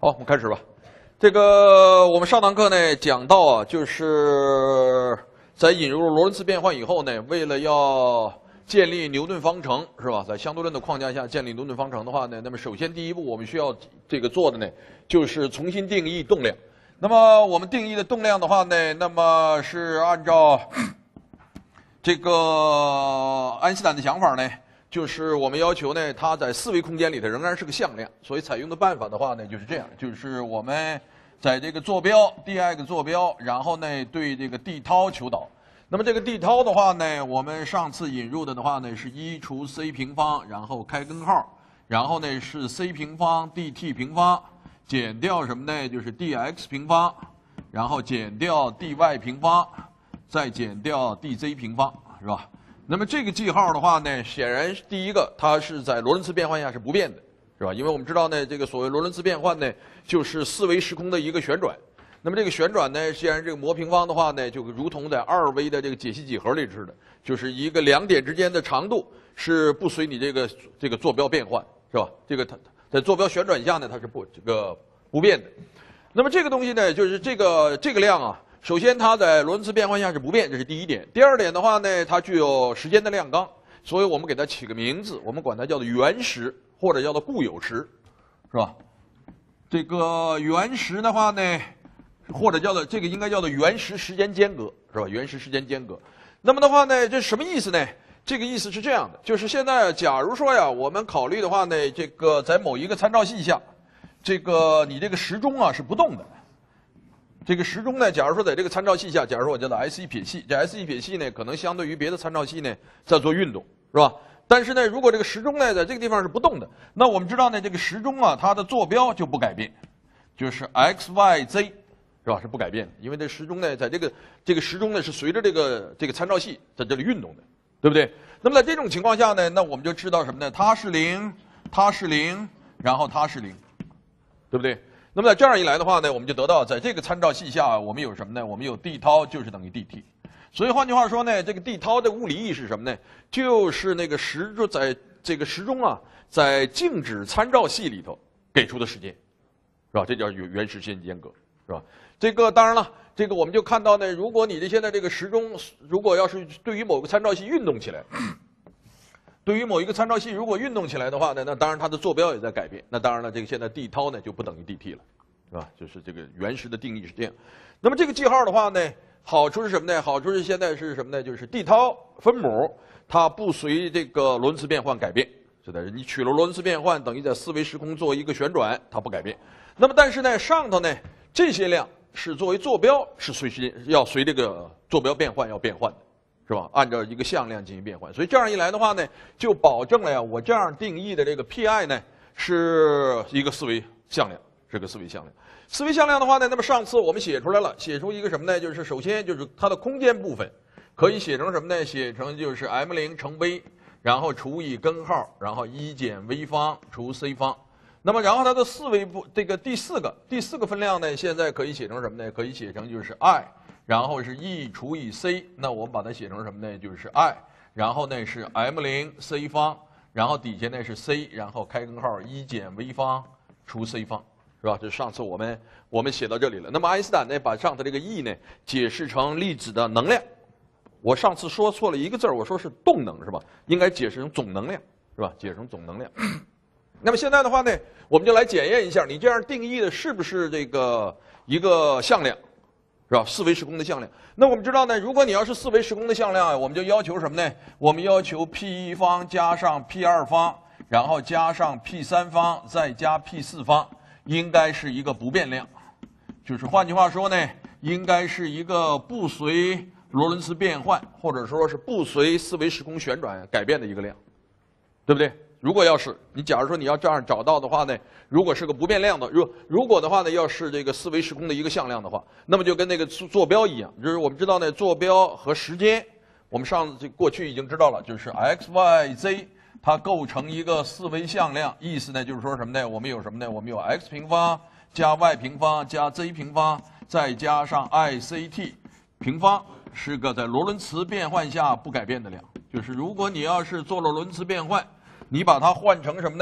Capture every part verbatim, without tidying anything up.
好，我们开始吧。这个我们上堂课呢讲到啊，就是在引入罗伦茨变换以后呢，为了要建立牛顿方程，是吧？在相对论的框架下建立牛顿方程的话呢，那么首先第一步我们需要这个做的呢，就是重新定义动量。那么我们定义的动量的话呢，那么是按照这个爱因斯坦的想法呢。 就是我们要求呢，它在四维空间里头仍然是个向量，所以采用的办法的话呢，就是这样，就是我们在这个坐标 dx 坐标，然后呢对这个 d 涛求导。那么这个 d 涛的话呢，我们上次引入的的话呢是一除 c 平方，然后开根号，然后呢是 c 平方 dt 平方减掉什么呢？就是 dx 平方，然后减掉 dy 平方，再减掉 dz 平方，是吧？ 那么这个记号的话呢，显然第一个它是在罗伦茨变换下是不变的，是吧？因为我们知道呢，这个所谓罗伦茨变换呢，就是四维时空的一个旋转。那么这个旋转呢，既然这个模平方的话呢，就如同在二维的这个解析几何里似的，就是一个两点之间的长度是不随你这个这个坐标变换，是吧？这个它在坐标旋转下呢，它是不这个不变的。那么这个东西呢，就是这个这个量啊。 首先，它在罗伦茨变换下是不变，这是第一点。第二点的话呢，它具有时间的量纲，所以我们给它起个名字，我们管它叫做原时或者叫做固有时，是吧？这个原时的话呢，或者叫做这个应该叫做原时时间间隔，是吧？原时时间间隔。那么的话呢，这什么意思呢？这个意思是这样的，就是现在假如说呀，我们考虑的话呢，这个在某一个参照系下，这个你这个时钟啊是不动的。 这个时钟呢，假如说在这个参照系下，假如说我叫做 S 一 撇系，这 S 一 撇系呢，可能相对于别的参照系呢在做运动，是吧？但是呢，如果这个时钟呢在这个地方是不动的，那我们知道呢，这个时钟啊，它的坐标就不改变，就是 x y z， 是吧？是不改变的，因为这时钟呢，在这个这个时钟呢是随着这个这个参照系在这里运动的，对不对？那么在这种情况下呢，那我们就知道什么呢？它是零，它是零，然后它是零，对不对？ 那么在这样一来的话呢，我们就得到在这个参照系下，我们有什么呢？我们有 d 涛就是等于 dt， 所以换句话说呢，这个 d 涛的物理意义是什么呢？就是那个时钟在这个时钟啊，在静止参照系里头给出的时间，是吧？这叫原时时间间隔，是吧？这个当然了，这个我们就看到呢，如果你的现在这个时钟，如果要是对于某个参照系运动起来。对于某一个参照系，如果运动起来的话呢，那当然它的坐标也在改变。那当然了，这个现在 d 涛呢就不等于 dt 了，是吧？就是这个原时的定义是这样。那么这个记号的话呢，好处是什么呢？好处是现在是什么呢？就是 d 涛分母它不随这个罗伦茨变换改变，是的，你取了罗伦茨变换，等于在四维时空做一个旋转，它不改变。那么但是呢，上头呢这些量是作为坐标，是随时间要随这个坐标变换要变换的。 是吧？按照一个向量进行变换，所以这样一来的话呢，就保证了呀，我这样定义的这个 Pi 呢是一个四维向量，是个四维向量。四维向量的话呢，那么上次我们写出来了，写出一个什么呢？就是首先就是它的空间部分可以写成什么呢？写成就是 m 零乘 v， 然后除以根号，然后一减 v 方除 c 方。那么然后它的四维部这个第四个第四个分量呢，现在可以写成什么呢？可以写成就是 i。 然后是 e 除以 c， 那我们把它写成什么呢？就是 i， 然后呢是 m 零 c 方，然后底下呢是 c， 然后开根号一减 v 方除 c 方，是吧？这上次我们我们写到这里了。那么爱因斯坦呢，把上头这个 e 呢解释成粒子的能量。我上次说错了一个字儿，我说是动能，是吧？应该解释成总能量，是吧？解释成总能量。那么现在的话呢，我们就来检验一下，你这样定义的是不是这个一个向量？ 是吧？四维时空的向量。那我们知道呢，如果你要是四维时空的向量啊，我们就要求什么呢？我们要求 p 一方加上 p 二方，然后加上 p 三方，再加 p 四方，应该是一个不变量。就是换句话说呢，应该是一个不随罗伦茨变换，或者说是不随四维时空旋转改变的一个量，对不对？ 如果要是你，假如说你要这样找到的话呢，如果是个不变量的，如如果的话呢，要是这个四维时空的一个向量的话，那么就跟那个坐标一样，就是我们知道呢，坐标和时间，我们上这过去已经知道了，就是 x y z 它构成一个四维向量，意思呢就是说什么呢？我们有什么呢？我们有 x 平方加 y 平方加 z 平方，再加上 i c t 平方，是个在罗伦茨变换下不改变的量。就是如果你要是做了罗伦茨变换。 你把它换成什么呢？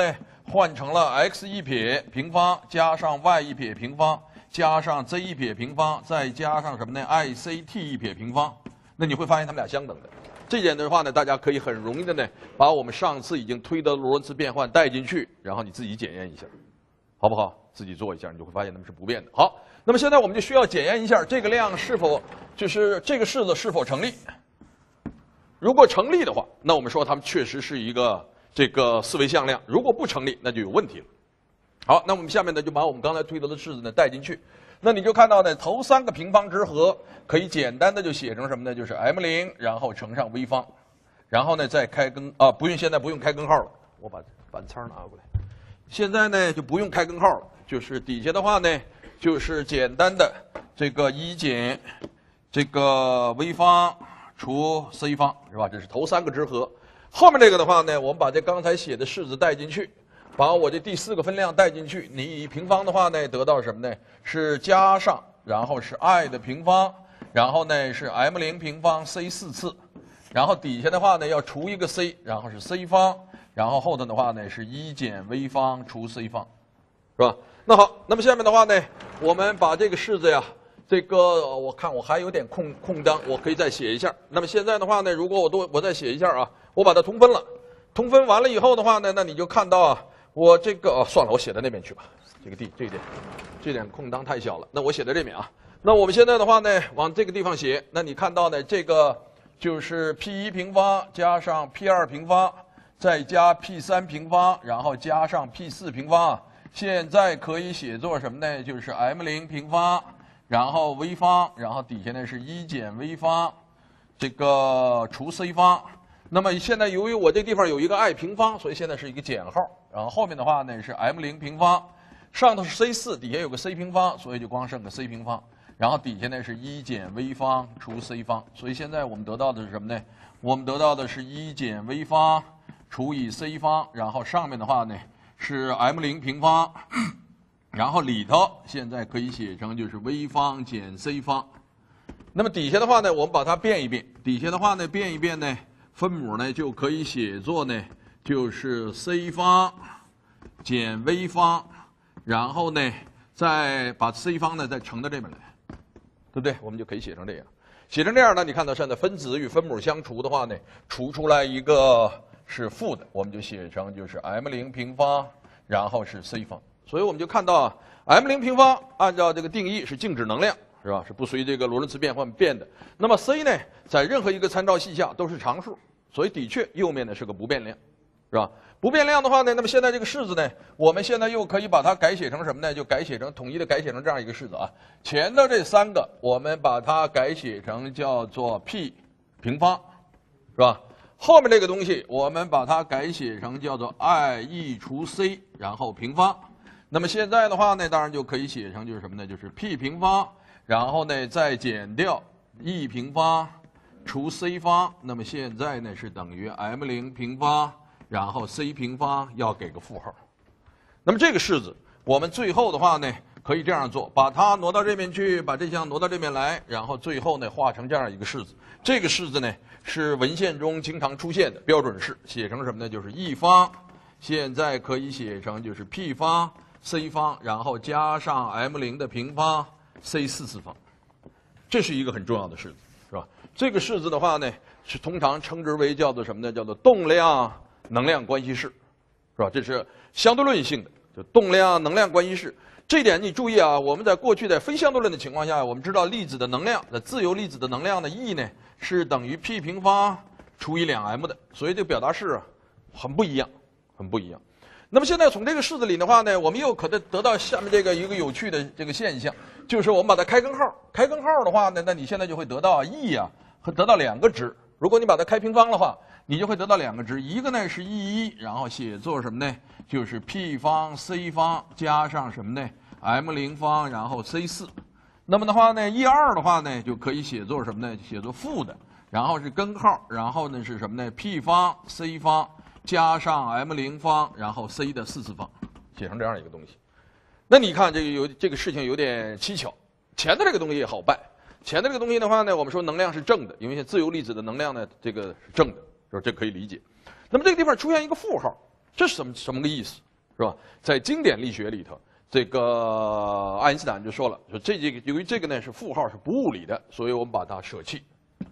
换成了 x 一撇平方加上 y 一撇平方加上 z 一撇平方，再加上什么呢 ？I C T 一撇平方。那你会发现它们俩相等的。这点的话呢，大家可以很容易的呢，把我们上次已经推的罗伦茨变换带进去，然后你自己检验一下，好不好？自己做一下，你就会发现它们是不变的。好，那么现在我们就需要检验一下这个量是否就是这个式子是否成立。如果成立的话，那我们说它们确实是一个这个四维向量；如果不成立，那就有问题了。好，那我们下面呢就把我们刚才推得的式子呢带进去。那你就看到呢，头三个平方之和可以简单的就写成什么呢？就是 m 零，然后乘上 v 方，然后呢再开根啊，不用现在不用开根号了，我把板擦拿过来。现在呢就不用开根号了，就是底下的话呢就是简单的这个一减这个 v 方除 c 方，是吧？这是头三个之和。后面这个的话呢，我们把这刚才写的式子带进去。把我这第四个分量带进去，你以平方的话呢，得到什么呢？是加上，然后是 i 的平方，然后呢是 m 零平方 c 四次，然后底下的话呢要除一个 c， 然后是 c 方，然后后头的话呢是一减 v 方除 c 方，是吧？那好，那么下面的话呢，我们把这个式子呀，这个我看我还有点空空档，我可以再写一下。那么现在的话呢，如果我都我再写一下啊，我把它通分了，通分完了以后的话呢，那你就看到啊。我这个哦，算了，我写在那边去吧。这个地这一点，这点空档太小了。那我写在这边啊。那我们现在的话呢，往这个地方写。那你看到呢，这个就是 p 一平方加上 p 二平方，再加 p 三平方，然后加上 p 四平方。现在可以写作什么呢？就是 m 零平方，然后 v 方，然后底下呢是一减 v 方，这个除 c 方。那么现在由于我这地方有一个 i 平方，所以现在是一个减号。然后后面的话呢是 m 零平方，上头是 c 四，底下有个 c 平方，所以就光剩个 c 平方。然后底下呢是一减 v 方除 c 方，所以现在我们得到的是什么呢？我们得到的是一减 v 方除以 c 方，然后上面的话呢是 m 零平方，然后里头现在可以写成就是 v 方减 c 方。那么底下的话呢，我们把它变一变，底下的话呢变一变呢，分母呢就可以写作呢。就是 c 方减 v 方，然后呢，再把 c 方呢再乘到这边来，对不对？我们就可以写成这样。写成这样呢，你看到现在分子与分母相除的话呢，除出来一个是负的，我们就写成就是 m 零平方，然后是 c 方。所以我们就看到啊 ，m 零平方按照这个定义是静止能量，是吧？是不随这个罗伦茨变换变的。那么 c 呢，在任何一个参照系下都是常数，所以的确右面呢是个不变量。是吧？不变量的话呢，那么现在这个式子呢，我们现在又可以把它改写成什么呢？就改写成统一的改写成这样一个式子啊。前的这三个，我们把它改写成叫做 p 平方，是吧？后面这个东西，我们把它改写成叫做 i e 除 c， 然后平方。那么现在的话呢，当然就可以写成就是什么呢？就是 p 平方，然后呢再减掉 e 平方除 c 方。那么现在呢是等于 m 零平方。然后 c 平方要给个负号，那么这个式子我们最后的话呢，可以这样做，把它挪到这边去，把这项挪到这边来，然后最后呢画成这样一个式子。这个式子呢是文献中经常出现的标准式，写成什么呢？就是 e 方，现在可以写成就是 p 方 c 方，然后加上 m 零的平方 c 四次方，这是一个很重要的式子，是吧？这个式子的话呢，是通常称之为叫做什么呢？叫做动量能量关系式，是吧？这是相对论性的，就动量能量关系式。这点你注意啊，我们在过去在非相对论的情况下，我们知道粒子的能量，在自由粒子的能量的 E 呢是等于 p 平方除以 两 m 的，所以这个表达式啊很不一样，很不一样。那么现在从这个式子里的话呢，我们又可得得到下面这个一个有趣的这个现象，就是我们把它开根号，开根号的话呢，那你现在就会得到 E 啊，会得到两个值。如果你把它开平方的话，你就会得到两个值，一个呢是 e 一，然后写作什么呢？就是 p 方 c 方加上什么呢 ？m 零方，然后 c 四。那么的话呢 ，e 二的话呢，就可以写作什么呢？写作负的，然后是根号，然后呢是什么呢 ？p 方 c 方加上 m 零方，然后 c 的四次方，写成这样一个东西。那你看这个有这个事情有点蹊跷，前的这个东西也好办。前的这个东西的话呢，我们说能量是正的，因为自由粒子的能量呢，这个是正的，是吧？这可以理解。那么这个地方出现一个负号，这是什么什么个意思，是是吧？在经典力学里头，这个爱因斯坦就说了，说这这个由于这个呢是负号是不物理的，所以我们把它舍弃。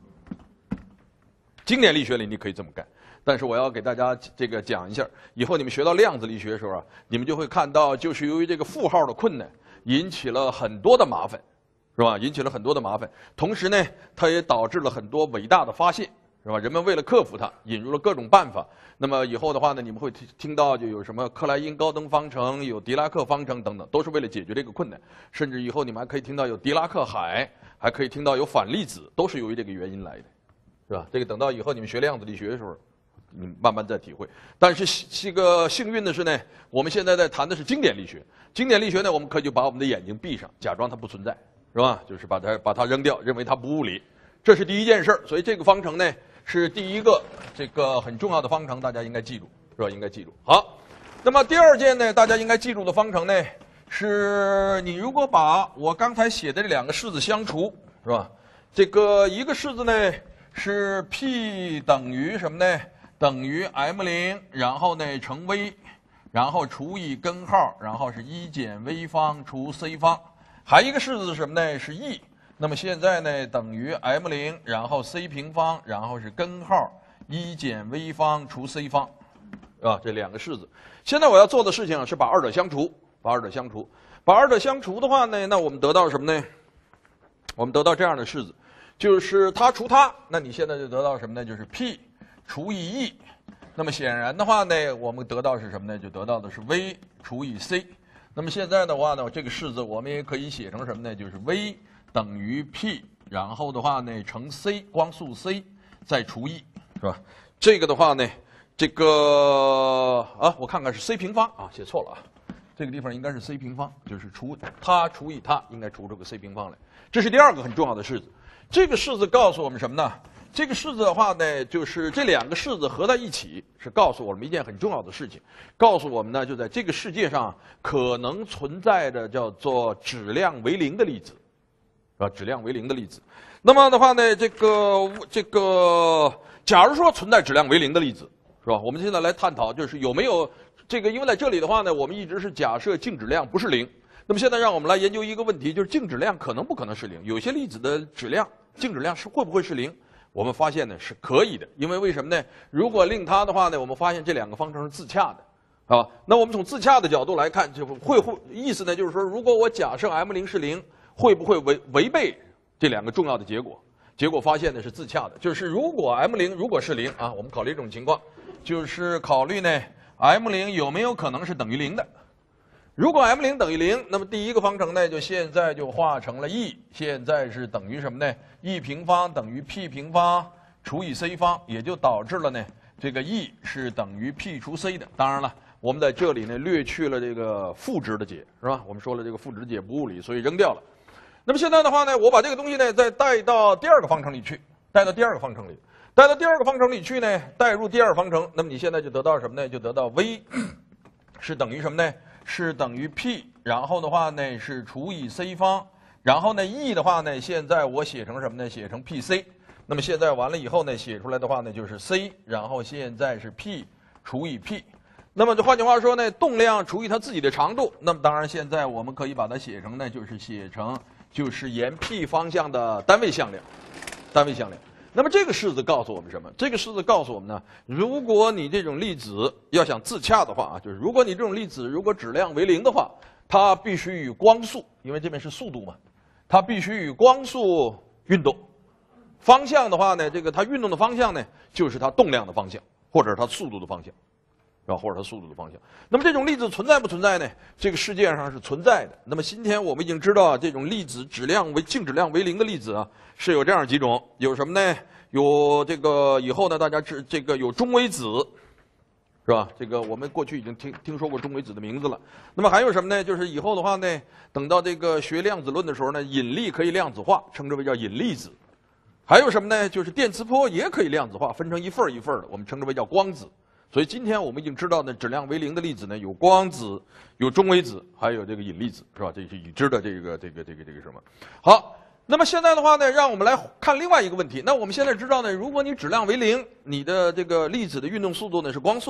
经典力学里你可以这么干。但是我要给大家这个讲一下，以后你们学到量子力学的时候啊，你们就会看到，就是由于这个负号的困难，引起了很多的麻烦，是吧？引起了很多的麻烦。同时呢，它也导致了很多伟大的发现，是吧？人们为了克服它，引入了各种办法。那么以后的话呢，你们会听听到就有什么克莱因高登方程、有狄拉克方程等等，都是为了解决这个困难。甚至以后你们还可以听到有狄拉克海，还可以听到有反粒子，都是由于这个原因来的，是吧？这个等到以后你们学量子力学的时候，你慢慢再体会。但是这个幸运的是呢，我们现在在谈的是经典力学。经典力学呢，我们可以就把我们的眼睛闭上，假装它不存在，是吧？就是把它把它扔掉，认为它不物理。这是第一件事儿。所以这个方程呢，是第一个这个很重要的方程，大家应该记住，是吧？应该记住。好，那么第二件呢，大家应该记住的方程呢，是你如果把我刚才写的这两个式子相除，是吧？这个一个式子呢是 P 等于什么呢？等于 m 零，然后呢乘 v， 然后除以根号，然后是一减 v 方除 c 方。还一个式子是什么呢？是 e。那么现在呢等于 m 零，然后 c 平方，然后是根号一减 v 方除 c 方，啊，这两个式子。现在我要做的事情是把二者相除，把二者相除，把二者相除的话呢，那我们得到什么呢？我们得到这样的式子，就是它除它，那你现在就得到什么呢？就是 p 除以 e， 那么显然的话呢，我们得到是什么呢？就得到的是 v 除以 c。那么现在的话呢，这个式子我们也可以写成什么呢？就是 v 等于 p， 然后的话呢乘 c 光速 c 再除 e， 是吧？这个的话呢，这个啊，我看看是 c 平方啊，写错了啊，这个地方应该是 c 平方，就是除它除以它，应该除出个 c 平方来。这是第二个很重要的式子。这个式子告诉我们什么呢？这个式子的话呢，就是这两个式子合在一起，是告诉我们一件很重要的事情，告诉我们呢，就在这个世界上可能存在着叫做质量为零的粒子，啊，质量为零的粒子。那么的话呢，这个这个，假如说存在质量为零的粒子，是吧？我们现在来探讨，就是有没有这个，因为在这里的话呢，我们一直是假设静质量不是零。那么现在让我们来研究一个问题，就是静质量可能不可能是零？有些粒子的质量静质量是会不会是零？我们发现呢是可以的，因为为什么呢？如果令它的话呢，我们发现这两个方程是自洽的，啊，那我们从自洽的角度来看，就会会意思呢，就是说，如果我假设 m 零是零，会不会违违背这两个重要的结果？结果发现呢是自洽的，就是如果 m 零如果是零啊，我们考虑一种情况，就是考虑呢 m 零有没有可能是等于零的。如果 m 零等于零，那么第一个方程呢，就现在就化成了 e， 现在是等于什么呢 ？e 平方等于 p 平方除以 c 方，也就导致了呢，这个 e 是等于 p 除 c 的。当然了，我们在这里呢略去了这个负值的解，是吧？我们说了这个负值解不物理，所以扔掉了。那么现在的话呢，我把这个东西呢再带到第二个方程里去，带到第二个方程里，带到第二个方程里去呢，带入第二方程，那么你现在就得到什么呢？就得到 v 是等于什么呢？是等于 p， 然后的话呢是除以 c 方，然后呢 e 的话呢，现在我写成什么呢？写成 pc。那么现在完了以后呢，写出来的话呢就是 c， 然后现在是 p 除以 p。那么就换句话说呢，动量除以它自己的长度。那么当然现在我们可以把它写成呢，就是写成就是沿 p 方向的单位向量，单位向量。那么这个式子告诉我们什么？这个式子告诉我们呢，如果你这种粒子要想自洽的话啊，就是如果你这种粒子如果质量为零的话，它必须与光速，因为这边是速度嘛，它必须与光速运动。方向的话呢，这个它运动的方向呢，就是它动量的方向，或者是它速度的方向，是吧？或者它速度的方向。那么这种粒子存在不存在呢？这个世界上是存在的。那么今天我们已经知道，这种粒子质量为静质量为零的粒子啊，是有这样几种，有什么呢？有这个以后呢，大家知这个有中微子，是吧？这个我们过去已经听听说过中微子的名字了。那么还有什么呢？就是以后的话呢，等到这个学量子论的时候呢，引力可以量子化，称之为叫引力子。还有什么呢？就是电磁波也可以量子化，分成一份一份的，我们称之为叫光子。所以今天我们已经知道呢，质量为零的粒子呢，有光子，有中微子，还有这个引力子，是吧？这是已知的这个这个这个这个什么？好。那么现在的话呢，让我们来看另外一个问题。那我们现在知道呢，如果你质量为零，你的这个粒子的运动速度呢是光速。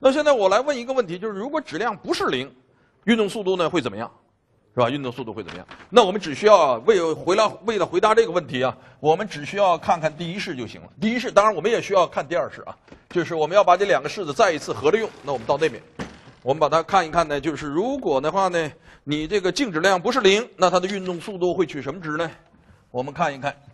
那现在我来问一个问题，就是如果质量不是零，运动速度呢会怎么样？是吧？运动速度会怎么样？那我们只需要为了回来为了回答这个问题啊，我们只需要看看第一式就行了。第一式，当然我们也需要看第二式啊，就是我们要把这两个式子再一次合着用。那我们到那边，我们把它看一看呢，就是如果的话呢，你这个静质量不是零，那它的运动速度会取什么值呢？我们看一看。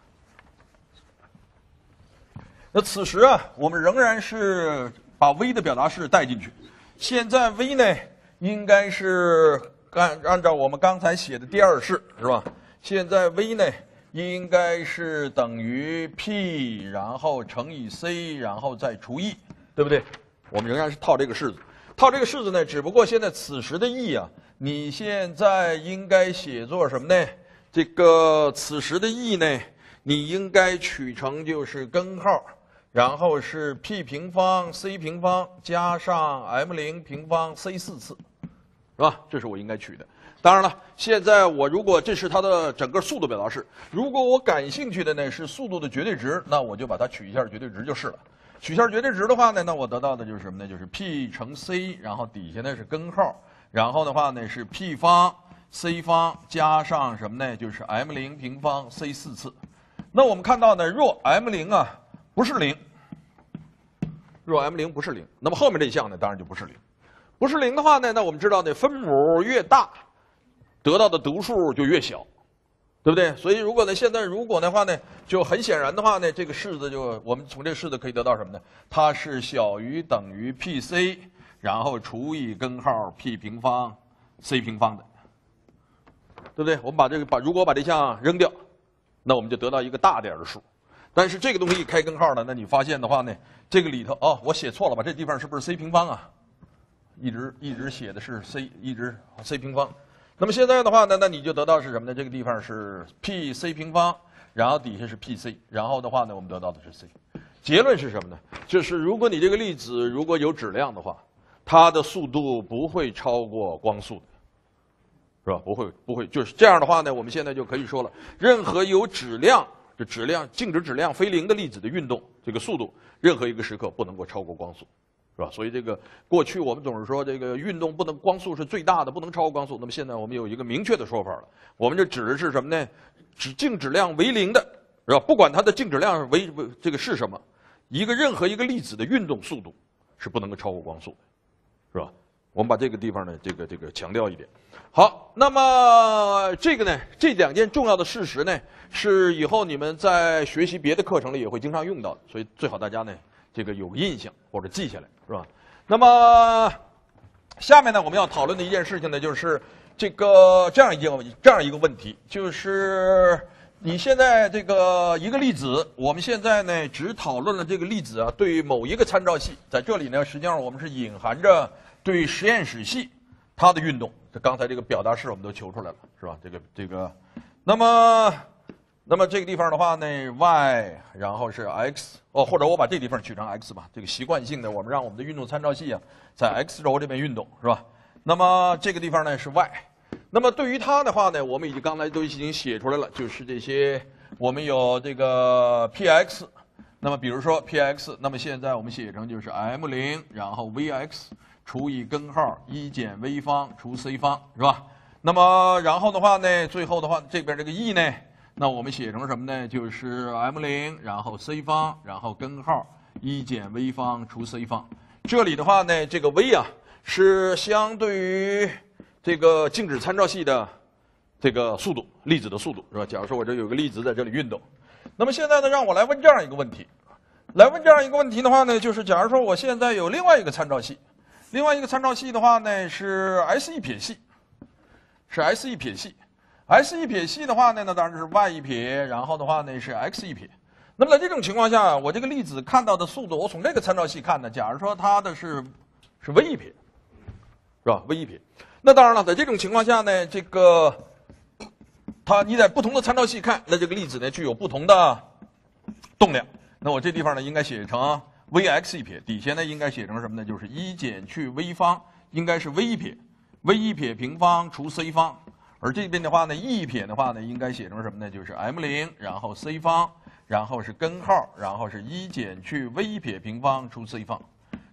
那此时啊，我们仍然是把 v 的表达式带进去。现在 v 呢，应该是按按照我们刚才写的第二式，是吧？现在 v 呢，应该是等于 p， 然后乘以 c， 然后再除 e， 对不对？我们仍然是套这个式子。套这个式子呢，只不过现在此时的 e 啊，你现在应该写作什么呢？这个此时的 e 呢，你应该取成就是根号。然后是 p 平方 c 平方加上 m 零 平方 c 四次，是吧？这是我应该取的。当然了，现在我如果这是它的整个速度表达式，如果我感兴趣的呢是速度的绝对值，那我就把它取一下绝对值就是了。取一下绝对值的话呢，那我得到的就是什么呢？就是 p 乘 c， 然后底下呢是根号，然后的话呢是 p 方 c 方加上什么呢？就是 m 零 平方 c 四次。那我们看到呢，若 m 零啊不是零。若 m 零不是零，那么后面这一项呢，当然就不是零。不是零的话呢，那我们知道呢，分母越大，得到的读数就越小，对不对？所以如果呢，现在如果的话呢，就很显然的话呢，这个式子就我们从这个式子可以得到什么呢？它是小于等于 pc， 然后除以根号 p 平方 c 平方的，对不对？我们把这个把如果把这项扔掉，那我们就得到一个大点的数。但是这个东西一开根号呢，那你发现的话呢，这个里头哦，我写错了吧？这地方是不是 c 平方啊？一直一直写的是 c， 一直 c 平方。那么现在的话呢，那你就得到是什么呢？这个地方是 p c 平方，然后底下是 pc， 然后的话呢，我们得到的是 c。结论是什么呢？就是如果你这个粒子如果有质量的话，它的速度不会超过光速的，是吧？不会不会，就是这样的话呢，我们现在就可以说了，任何有质量。这质量静止质量非零的粒子的运动，这个速度，任何一个时刻不能够超过光速，是吧？所以这个过去我们总是说这个运动不能光速是最大的，不能超过光速。那么现在我们有一个明确的说法了，我们这指的是什么呢？指静质量为零的，是吧？不管它的静质量为这个是什么，一个任何一个粒子的运动速度是不能够超过光速的，是吧？我们把这个地方呢，这个这个强调一点。好，那么这个呢，这两件重要的事实呢，是以后你们在学习别的课程里也会经常用到的，所以最好大家呢，这个有个印象或者记下来，是吧？那么下面呢，我们要讨论的一件事情呢，就是这个这样一个这样一个问题，就是你现在这个一个粒子，我们现在呢只讨论了这个粒子啊对某一个参照系，在这里呢，实际上我们是隐含着对实验室系它的运动。这刚才这个表达式我们都求出来了，是吧？这个这个，那么那么这个地方的话呢 ，y 然后是 x 哦，或者我把这地方取成 x 吧。这个习惯性的，我们让我们的运动参照系啊在 x 轴这边运动，是吧？那么这个地方呢是 y。那么对于它的话呢，我们已经刚才都已经写出来了，就是这些我们有这个 px。那么比如说 px， 那么现在我们写成就是 m 零，然后 vx。除以根号一减 v 方除 c 方，是吧？那么然后的话呢，最后的话这边这个 e 呢，那我们写成什么呢？就是 m 零，然后 c 方，然后根号一减 v 方除 c 方。这里的话呢，这个 v 啊是相对于这个静止参照系的这个速度，粒子的速度，是吧？假如说我这有个粒子在这里运动，那么现在呢，让我来问这样一个问题，来问这样一个问题的话呢，就是假如说我现在有另外一个参照系。另外一个参照系的话呢是 S 一撇系，是 S 一撇系 ，S 一撇系的话呢，那当然是 y 一撇，然后的话呢是 x 一撇。那么在这种情况下，我这个粒子看到的速度，我从这个参照系看呢，假如说它的是是 v 一撇，是吧 ？v 一撇。那当然了，在这种情况下呢，这个它你在不同的参照系看，那这个粒子呢具有不同的动量。那我这地方呢应该写成。vx 一撇底下呢应该写成什么呢？就是一减去 v 方，应该是 v 一撇 ，v 一撇平方除 c 方。而这边的话呢 ，e 一撇的话呢，应该写成什么呢？就是 m 零，然后 c 方，然后是根号，然后是一减去 v 一撇平方除 c 方。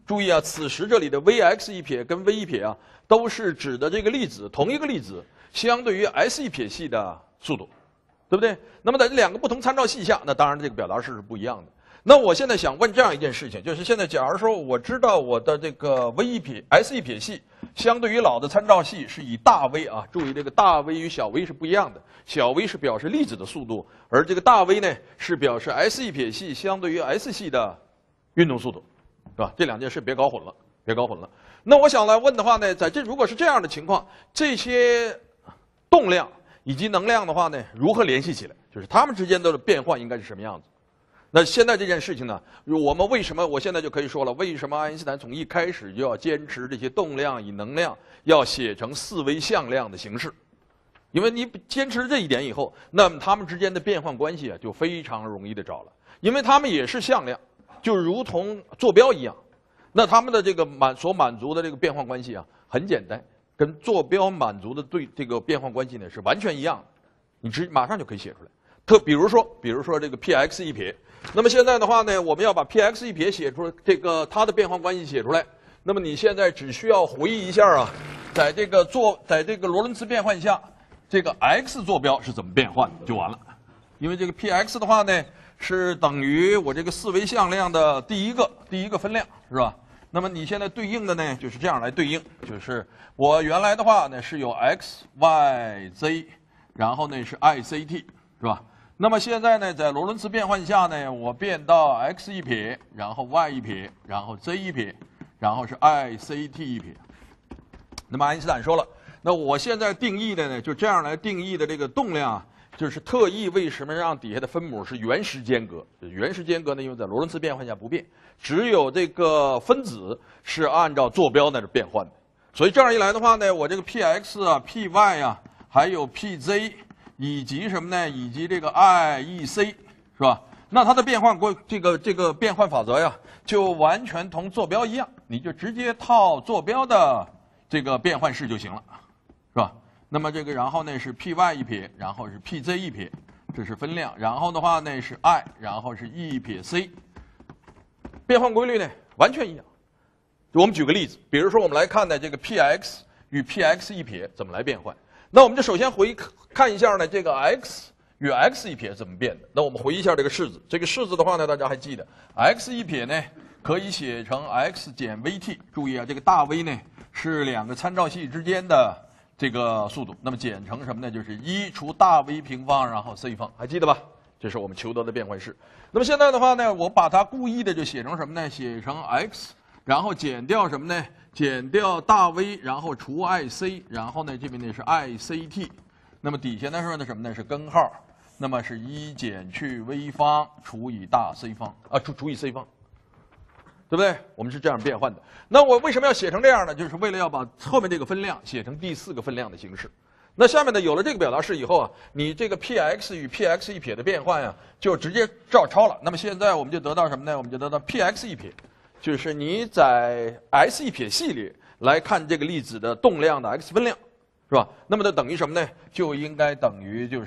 注意啊，此时这里的 Vx 一撇跟 V 一撇啊，都是指的这个粒子，同一个粒子相对于 S 一撇系的速度，对不对？那么在这两个不同参照系下，那当然这个表达式是不一样的。那我现在想问这样一件事情，就是现在假如说我知道我的这个 V 一撇 S 一撇系相对于老的参照系是以大 V 啊，注意这个大 V 与小 v 是不一样的，小 v 是表示粒子的速度，而这个大 V 呢是表示 S 一撇系相对于 S 系的运动速度，是吧？这两件事别搞混了，别搞混了。那我想来问的话呢，在这如果是这样的情况，这些动量以及能量的话呢，如何联系起来？就是它们之间的变换应该是什么样子？那现在这件事情呢，我们为什么我现在就可以说了，为什么爱因斯坦从一开始就要坚持这些动量与能量要写成四维向量的形式？因为你坚持这一点以后，那么它们之间的变换关系啊就非常容易的找了，因为它们也是向量，就如同坐标一样。那它们的这个满所满足的这个变换关系啊，很简单，跟坐标满足的对这个变换关系呢是完全一样的，你直马上就可以写出来。特比如说，比如说这个 Px 一撇，那么现在的话呢，我们要把 Px 一撇写出这个它的变换关系写出来。那么你现在只需要回忆一下啊，在这个坐在这个罗伦茨变换下，这个 x 坐标是怎么变换就完了。因为这个 Px 的话呢，是等于我这个四维向量的第一个第一个分量，是吧？那么你现在对应的呢，就是这样来对应，就是我原来的话呢是有 x y z， 然后呢是 i c t， 是吧？那么现在呢，在罗伦茨变换下呢，我变到 x 一撇，然后 y 一撇，然后 z 一撇，然后是 i c t 一撇。那么爱因斯坦说了，那我现在定义的呢，就这样来定义的这个动量啊，就是特意为什么让底下的分母是原时间格？原时间格呢，因为在罗伦茨变换下不变，只有这个分子是按照坐标在这变换的。所以这样一来的话呢，我这个 Px 啊、Py 啊，还有 Pz。以及什么呢？以及这个 I E C 是吧？那它的变换过这个这个变换法则呀，就完全同坐标一样，你就直接套坐标的这个变换式就行了，是吧？那么这个然后呢是 P Y 一撇，然后是 P Z 一撇，这是分量。然后的话呢是 I， 然后是 E 撇 C， 变换规律呢完全一样。我们举个例子，比如说我们来看呢这个 P X 与 P X 一撇怎么来变换。那我们就首先回看一下呢，这个 x 与 x 一撇怎么变的？那我们回忆一下这个式子。这个式子的话呢，大家还记得 x 一撇呢可以写成 x 减 vt。注意啊，这个大 V 呢是两个参照系之间的这个速度，那么简成什么呢？就是一除大 V 平方，然后 c 方，还记得吧？这是我们求得的变换式。那么现在的话呢，我把它故意的就写成什么呢？写成 x， 然后减掉什么呢？减掉大 V， 然后除 I C， 然后呢这边呢是 I C T， 那么底下呢是什么呢？是根号，那么是一减去 V 方除以大 C 方啊，除除以 C 方，对不对？我们是这样变换的。那我为什么要写成这样呢？就是为了要把后面这个分量写成第四个分量的形式。那下面呢有了这个表达式以后啊，你这个 Px 与 Px 一撇的变换呀，就直接照抄了。那么现在我们就得到什么呢？我们就得到 Px 一撇。就是你在 S 一撇系列来看这个粒子的动量的 x 分量，是吧？那么就等于什么呢？就应该等于就是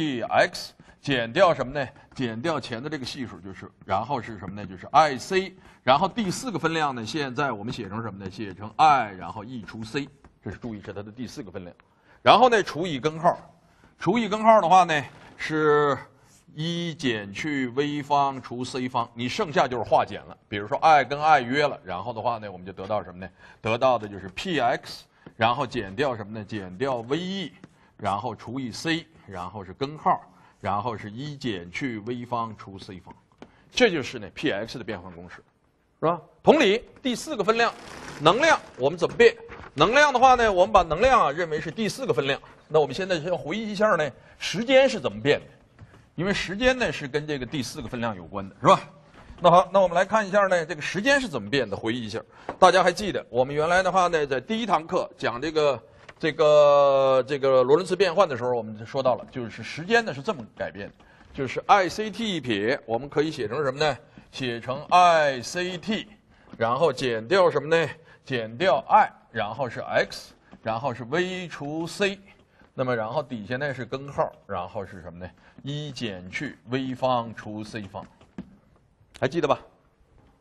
Px 减掉什么呢？减掉前的这个系数，就是然后是什么呢？就是 I C， 然后第四个分量呢，现在我们写成什么呢？写成 I， 然后 E 除 C， 这是注意是它的第四个分量。然后呢，除以根号，除以根号的话呢是一减去 v 方除 c 方，你剩下就是化简了。比如说 i 跟 i 约了，然后的话呢，我们就得到什么呢？得到的就是 px， 然后减掉什么呢？减掉 ve， 然后除以 c， 然后是根号，然后是一减去 v 方除 c 方，这就是呢 px 的变换公式，是吧？同理，第四个分量能量我们怎么变？能量的话呢，我们把能量啊认为是第四个分量。那我们现在先回忆一下呢，时间是怎么变的？因为时间呢是跟这个第四个分量有关的，是吧？那好，那我们来看一下呢，这个时间是怎么变的？回忆一下，大家还记得我们原来的话呢，在第一堂课讲这个这个这个罗伦茨变换的时候，我们就说到了，就是时间呢是这么改变的，就是 I C T 一撇，我们可以写成什么呢？写成 I C T， 然后减掉什么呢？减掉 I， 然后是 x， 然后是 v 除 c。那么，然后底下呢是根号，然后是什么呢？一减去 v 方除 c 方，还记得吧？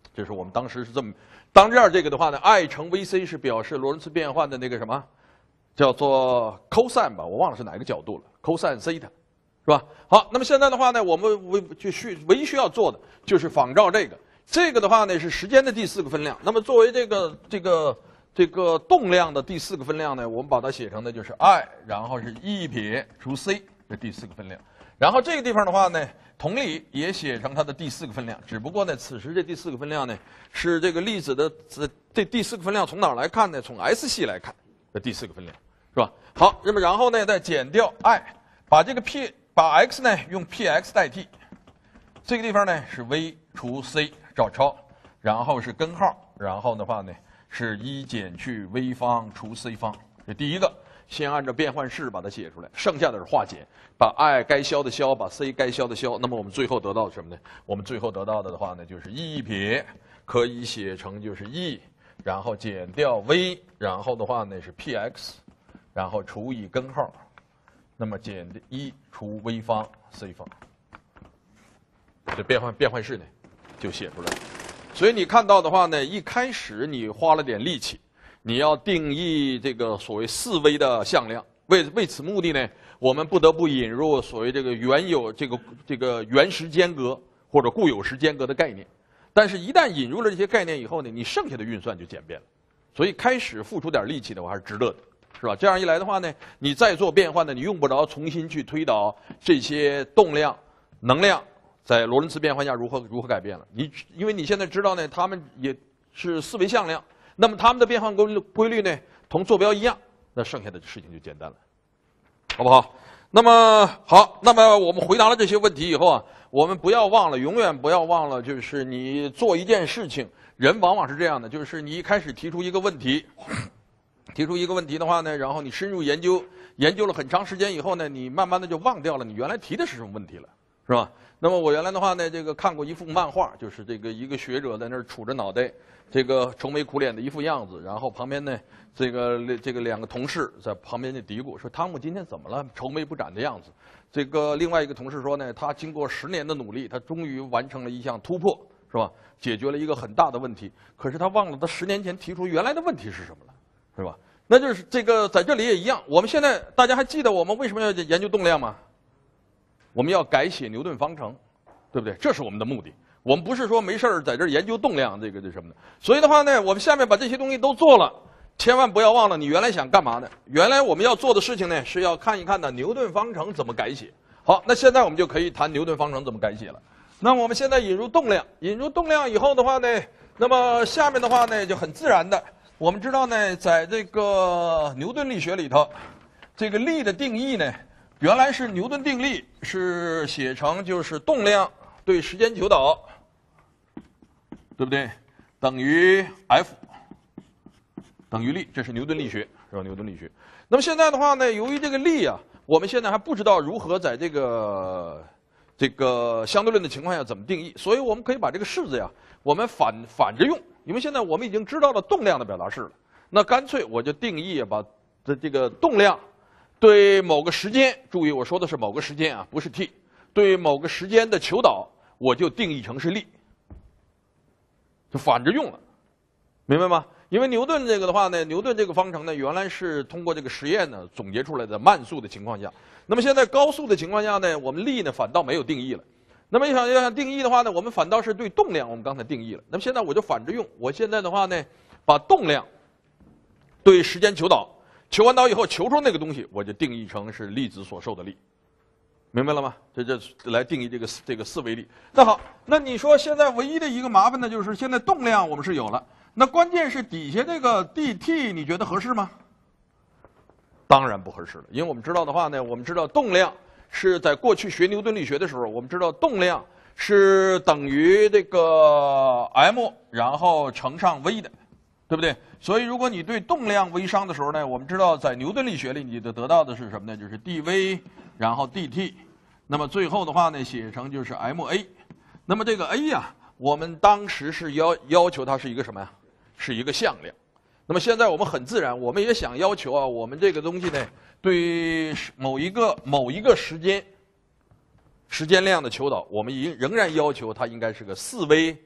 这是我们当时是这么，当这样这个的话呢 ，I 乘 V C 是表示罗伦茨变换的那个什么，叫做 cosine 吧，我忘了是哪个角度了 ，cosine theta， 是吧？好，那么现在的话呢，我们唯就需唯一需要做的就是仿照这个，这个的话呢是时间的第四个分量。那么作为这个这个这个动量的第四个分量呢，我们把它写成的就是 I， 然后是 E 撇除 C 这第四个分量。然后这个地方的话呢，同理也写成它的第四个分量，只不过呢，此时这第四个分量呢是这个粒子的这这第四个分量从哪儿来看呢？从 S 系来看的第四个分量，是吧？好，那么然后呢再减掉 I， 把这个 P 把 X 呢用 P X 代替，这个地方呢是 V 除 C 照抄，然后是根号，然后的话呢是一减去 V 方除 C 方，这第一个。先按照变换式把它写出来，剩下的是化简，把 I 该消的消，把 C 该消的消。那么我们最后得到什么呢？我们最后得到的的话呢，就是 E 撇可以写成就是 E， 然后减掉 V， 然后的话呢是 P X， 然后除以根号，那么减一除 V 方 C 方。这变换变换式呢就写出来了。所以你看到的话呢，一开始你花了点力气。你要定义这个所谓四维的向量，为为此目的呢，我们不得不引入所谓这个原有这个这个原时间隔或者固有时间隔的概念。但是，一旦引入了这些概念以后呢，你剩下的运算就简便了。所以，开始付出点力气的话还是值得的，是吧？这样一来的话呢，你再做变换呢，你用不着重新去推导这些动量、能量在罗伦茨变换下如何如何改变了。你因为你现在知道呢，它们也是四维向量。那么它们的变换规律规律呢，同坐标一样，那剩下的事情就简单了，好不好？那么好，那么我们回答了这些问题以后啊，我们不要忘了，永远不要忘了，就是你做一件事情，人往往是这样的，就是你一开始提出一个问题，提出一个问题的话呢，然后你深入研究，研究了很长时间以后呢，你慢慢的就忘掉了你原来提的是什么问题了，是吧？那么我原来的话呢，这个看过一幅漫画，就是这个一个学者在那儿杵着脑袋。这个愁眉苦脸的一副样子，然后旁边呢，这个这个两个同事在旁边就嘀咕说：“汤姆今天怎么了？愁眉不展的样子。”这个另外一个同事说呢，他经过十年的努力，他终于完成了一项突破，是吧？解决了一个很大的问题。可是他忘了他十年前提出原来的问题是什么了，是吧？那就是这个在这里也一样。我们现在大家还记得我们为什么要研究动量吗？我们要改写牛顿方程，对不对？这是我们的目的。我们不是说没事儿在这儿研究动量这个这什么的，所以的话呢，我们下面把这些东西都做了，千万不要忘了你原来想干嘛呢？原来我们要做的事情呢，是要看一看呢牛顿方程怎么改写。好，那现在我们就可以谈牛顿方程怎么改写了。那么我们现在引入动量，引入动量以后的话呢，那么下面的话呢就很自然的，我们知道呢，在这个牛顿力学里头，这个力的定义呢，原来是牛顿定律是写成就是动量对时间求导。对不对？等于 F 等于力，这是牛顿力学，是吧？牛顿力学。那么现在的话呢，由于这个力啊，我们现在还不知道如何在这个这个相对论的情况下怎么定义，所以我们可以把这个式子呀，我们反反着用，因为现在我们已经知道了动量的表达式了。那干脆我就定义把这这个动量对某个时间，注意我说的是某个时间啊，不是 t， 对某个时间的求导，我就定义成是力。就反着用了，明白吗？因为牛顿这个的话呢，牛顿这个方程呢，原来是通过这个实验呢总结出来的慢速的情况下。那么现在高速的情况下呢，我们力呢反倒没有定义了。那么要想要想定义的话呢，我们反倒是对动量我们刚才定义了。那么现在我就反着用，我现在的话呢，把动量对时间求导，求完导以后求出那个东西，我就定义成是粒子所受的力。明白了吗？这这来定义这个这个四维力。那好，那你说现在唯一的一个麻烦呢，就是现在动量我们是有了，那关键是底下这个 dt， 你觉得合适吗？当然不合适了，因为我们知道的话呢，我们知道动量是在过去学牛顿力学的时候，我们知道动量是等于这个 m 然后乘上 v 的，对不对？所以如果你对动量微商的时候呢，我们知道在牛顿力学里你就得到的是什么呢？就是 dv 然后 dt， 那么最后的话呢写成就是 ma。那么这个 a 呀，我们当时是要要求它是一个什么呀？是一个向量。那么现在我们很自然，我们也想要求啊，我们这个东西呢，对某一个某一个时间时间量的求导，我们仍仍然要求它应该是个四维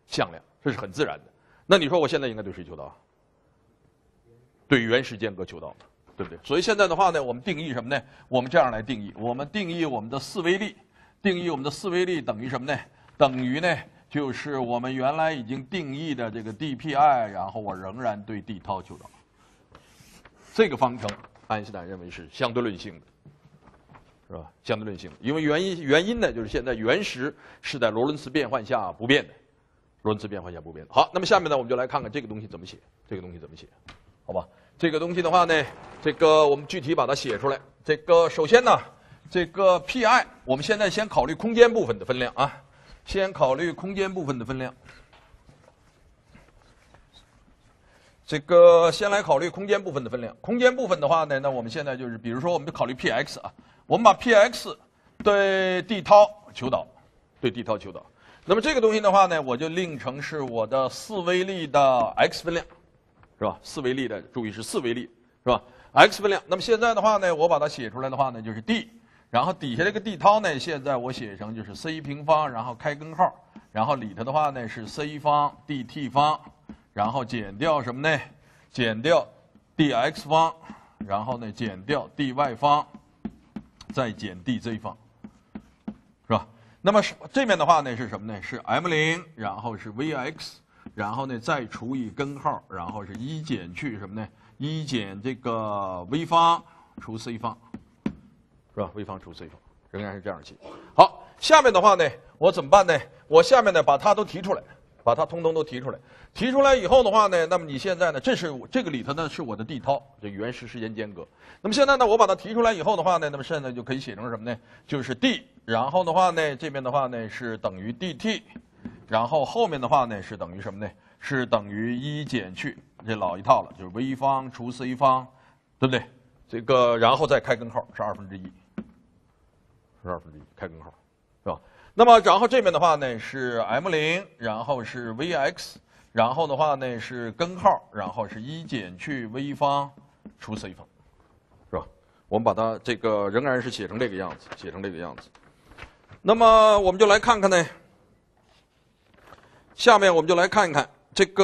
向量，这是很自然的。那你说我现在应该对谁求导？对原始间隔求导，对不对？所以现在的话呢，我们定义什么呢？我们这样来定义，我们定义我们的四维力，定义我们的四维力等于什么呢？等于呢，就是我们原来已经定义的这个 dpi， 然后我仍然对 d 涛求导。这个方程，爱因斯坦认为是相对论性的，是吧？相对论性的，因为原因原因呢，就是现在原石是在罗伦茨变换下不变的。罗伦茨变换下不变的。好，那么下面呢，我们就来看看这个东西怎么写。这个东西怎么写？好吧，这个东西的话呢，这个我们具体把它写出来。这个首先呢，这个 pi， 我们现在先考虑空间部分的分量啊，先考虑空间部分的分量。这个先来考虑空间部分的分量。空间部分的话呢，那我们现在就是，比如说，我们就考虑 px 啊，我们把 px 对 d 涛求导，对 d 涛求导。那么这个东西的话呢，我就另成是我的四维力的 x 分量，是吧？四维力的，注意是四维力，是吧 ？x 分量。那么现在的话呢，我把它写出来的话呢，就是 d， 然后底下这个 d 涛呢，现在我写成就是 c 平方，然后开根号，然后里头的话呢是 c 方 dt 方，然后减掉什么呢？减掉 dx 方，然后呢减掉 dy 方，再减 dz 方，是吧？那么这面的话呢是什么呢？是 m 零，然后是 vx， 然后呢再除以根号，然后是一减去什么呢？一减这个 v 方除 c 方，是吧 ？v 方除 c 方，仍然是这样写。好，下面的话呢，我怎么办呢？我下面呢把它都提出来，把它通通都提出来。提出来以后的话呢，那么你现在呢，这是这个里头呢是我的 d 涛，这原始时间间隔。那么现在呢，我把它提出来以后的话呢，那么现在就可以写成什么呢？就是 d， 然后的话呢，这边的话呢是等于 dt， 然后后面的话呢是等于什么呢？是等于一减去这老一套了，就是 v 方除 c 方，对不对？这个然后再开根号是二分之一，是二分之一开根号，是吧？那么然后这边的话呢是 m 零，然后是 vx。然后的话呢是根号，然后是一减去 v 方除 c 方，是吧？我们把它这个仍然是写成这个样子，写成这个样子。那么我们就来看看呢，下面我们就来看一看这个。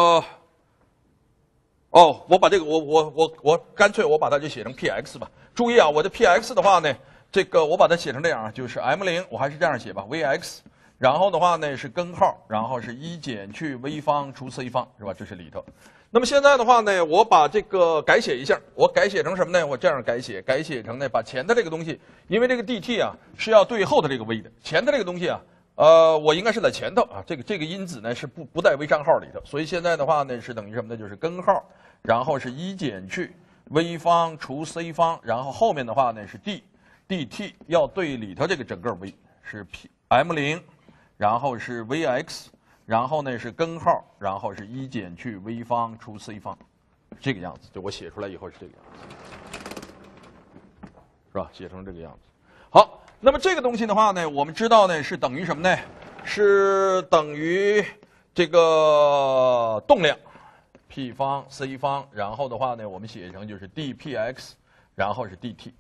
哦，我把这个我我我我干脆我把它就写成 px 吧。注意啊，我的 px 的话呢，这个我把它写成这样啊，就是 m 零，我还是这样写吧 ，vx。然后的话呢是根号，然后是一减去 v 方除 c 方，是吧？这是里头。那么现在的话呢，我把这个改写一下，我改写成什么呢？我这样改写，改写成呢，把前的这个东西，因为这个 dt 啊是要对后的这个 v 的，前的这个东西啊，呃，我应该是在前头啊，这个这个因子呢是不不在微账号里头，所以现在的话呢是等于什么呢？就是根号，然后是一减去 v 方除 c 方，然后后面的话呢是 d dt 要对里头这个整个 v 是 p m 零。然后是 vx， 然后呢是根号，然后是一减去 v 方除 c 方，这个样子，就我写出来以后是这个样子，是吧？写成这个样子。好，那么这个东西的话呢，我们知道呢是等于什么呢？是等于这个动量 p 方 c 方，然后的话呢，我们写成就是 dpx， 然后是 dt。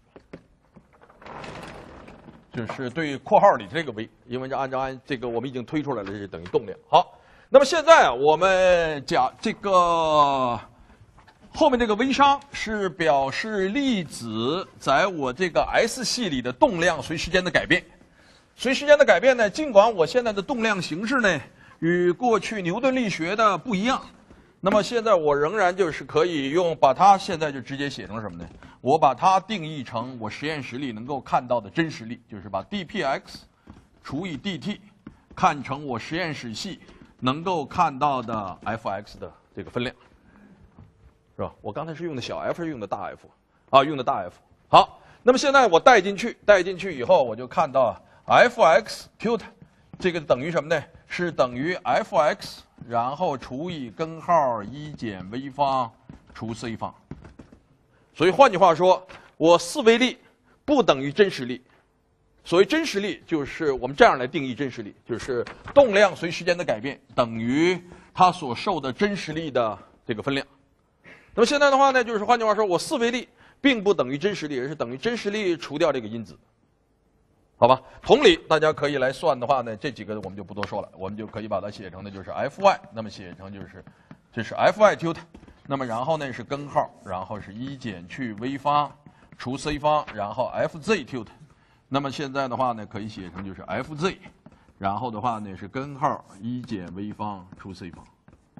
就是对括号里这个 v， 因为这按照按这个我们已经推出来了，这是等于动量。好，那么现在啊，我们讲这个后面这个 v 商是表示粒子在我这个 S 系里的动量随时间的改变。随时间的改变呢，尽管我现在的动量形式呢与过去牛顿力学的不一样，那么现在我仍然就是可以用把它现在就直接写成什么呢？我把它定义成我实验室里能够看到的真实力，就是把 dpx 除以 dt 看成我实验室系能够看到的 fx 的这个分量，是吧？我刚才是用的小 f， 是用的大 F 啊，用的大 F。好，那么现在我带进去，带进去以后，我就看到 fx cubed 这个等于什么呢？是等于 fx 然后除以根号一减 v 方除 c 方。所以换句话说，我四维力不等于真实力。所谓真实力，就是我们这样来定义真实力，就是动量随时间的改变等于它所受的真实力的这个分量。那么现在的话呢，就是换句话说，我四维力并不等于真实力，而是等于真实力除掉这个因子， 好吧？同理，大家可以来算的话呢，这几个我们就不多说了，我们就可以把它写成的就是 Fy， 那么写成就是这是 Fy tilde， 那么然后呢是根号，然后是一减去 v 方除 c 方，然后 Fz tilde， 那么现在的话呢可以写成就是 Fz， 然后的话呢是根号一减 v 方除 c 方。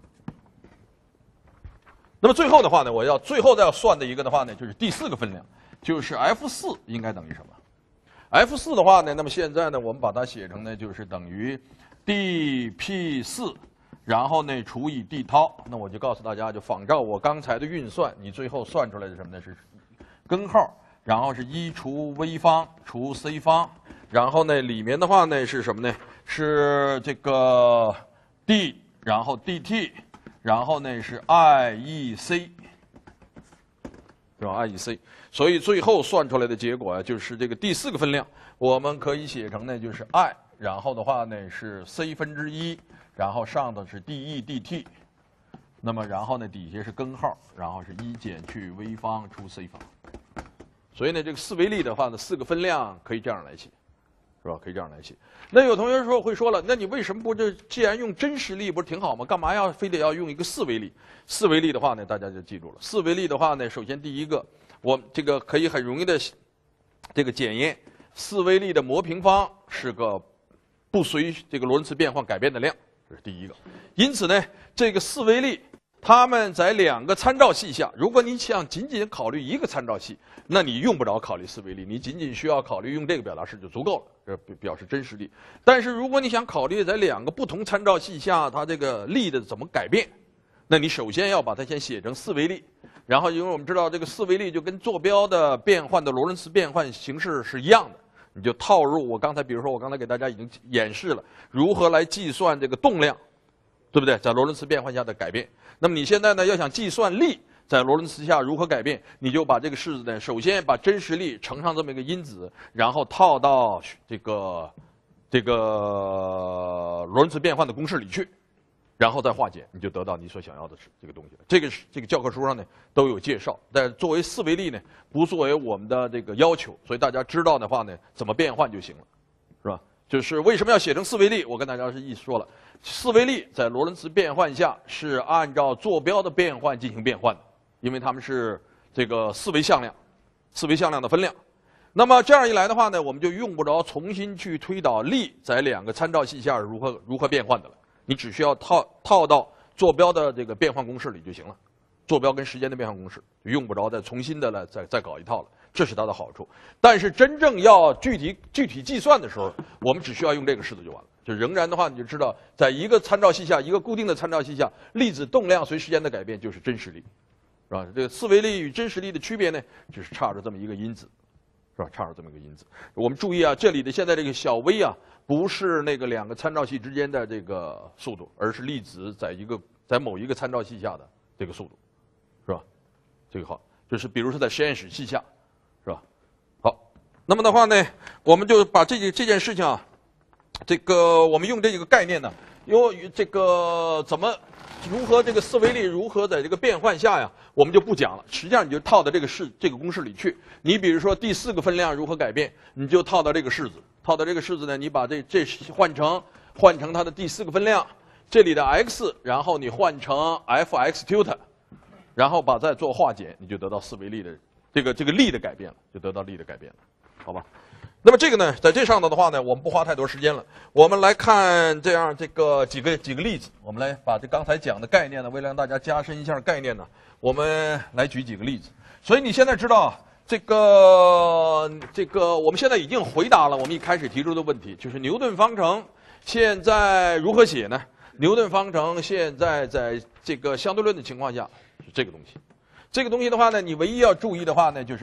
那么最后的话呢，我要最后再要算的一个的话呢，就是第四个分量，就是 F 四 应该等于什么 ？F 四 的话呢，那么现在呢，我们把它写成呢，就是等于 dp 四，然后呢除以 d 涛。那我就告诉大家，就仿照我刚才的运算，你最后算出来的什么呢？是根号，然后是一除 v 方除 c 方，然后呢里面的话呢是什么呢？是这个 d， 然后 dt。然后呢是 I E C， 是吧 ？I E C， 所以最后算出来的结果啊，就是这个第四个分量，我们可以写成呢就是 I， 然后的话呢是 C 分之一，然后上头是 dE dt， 那么然后呢底下是根号，然后是一减去 v 方除 c 方。所以呢这个四维力的话呢，四个分量可以这样来写。是吧？可以这样来写。那有同学说会说了，那你为什么不这既然用真实力不是挺好吗？干嘛要非得要用一个四维力？四维力的话呢，大家就记住了。四维力的话呢，首先第一个，我这个可以很容易的这个检验四维力的模平方是个不随这个罗伦茨变换改变的量，这是第一个。因此呢，这个四维力它们在两个参照系下，如果你想仅仅考虑一个参照系，那你用不着考虑四维力，你仅仅需要考虑用这个表达式就足够了，这表示真实力。但是如果你想考虑在两个不同参照系下它这个力的怎么改变，那你首先要把它先写成四维力，然后因为我们知道这个四维力就跟坐标的变换的罗伦茨变换形式是一样的，你就套入我刚才比如说我刚才给大家已经演示了如何来计算这个动量，对不对？在罗伦茨变换下的改变。那么你现在呢要想计算力在罗伦茨下如何改变，你就把这个式子呢，首先把真实力乘上这么一个因子，然后套到这个这个罗伦茨变换的公式里去，然后再化简，你就得到你所想要的这个东西了。这个是这个教科书上呢都有介绍，但作为四维力呢，不作为我们的这个要求，所以大家知道的话呢，怎么变换就行了，是吧？就是为什么要写成四维力？我跟大家是意思说了，四维力在罗伦茨变换下是按照坐标的变换进行变换的，因为它们是这个四维向量，四维向量的分量。那么这样一来的话呢，我们就用不着重新去推导力在两个参照系下如何如何变换的了，你只需要套套到坐标的这个变换公式里就行了，坐标跟时间的变换公式，就用不着再重新的来再再搞一套了。这是它的好处，但是真正要具体具体计算的时候，我们只需要用这个式子就完了。就仍然的话，你就知道，在一个参照系下，一个固定的参照系下，粒子动量随时间的改变就是真实力，是吧？这个四维力与真实力的区别呢，就是差着这么一个因子，是吧？差着这么一个因子。我们注意啊，这里的现在这个小 v 啊，不是那个两个参照系之间的这个速度，而是粒子在一个在某一个参照系下的这个速度，是吧？这个好，就是比如说在实验室系下。是吧？好，那么的话呢，我们就把这这件事情啊，这个我们用这个概念呢，因为这个怎么如何这个四维力如何在这个变换下呀，我们就不讲了。实际上你就套到这个式这个公式里去。你比如说第四个分量如何改变，你就套到这个式子，套到这个式子呢，你把这这换成换成它的第四个分量，这里的 x， 然后你换成 f(x tilde)， 然后把再做化简，你就得到四维力的。这个这个力的改变了，就得到力的改变了，好吧？那么这个呢，在这上头的话呢，我们不花太多时间了。我们来看这样这个几个几个例子，我们来把这刚才讲的概念呢，为了让大家加深一下概念呢，我们来举几个例子。所以你现在知道这个这个，我们现在已经回答了我们一开始提出的问题，就是牛顿方程现在如何写呢？牛顿方程现在在这个相对论的情况下是这个东西。这个东西的话呢，你唯一要注意的话呢，就是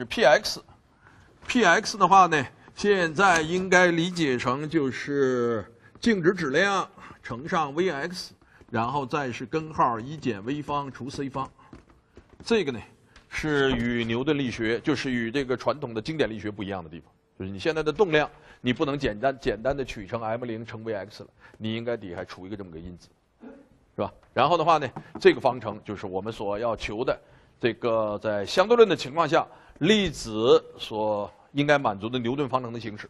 Px，Px 的话呢，现在应该理解成就是静止质量乘上 Vx， 然后再是根号一减 v 方除 c 方。这个呢是与牛顿力学，就是与这个传统的经典力学不一样的地方，就是你现在的动量，你不能简单简单的取成 m 零乘 Vx 了，你应该底下还除一个这么个因子，是吧？然后的话呢，这个方程就是我们所要求的。这个在相对论的情况下，粒子所应该满足的牛顿方程的形式，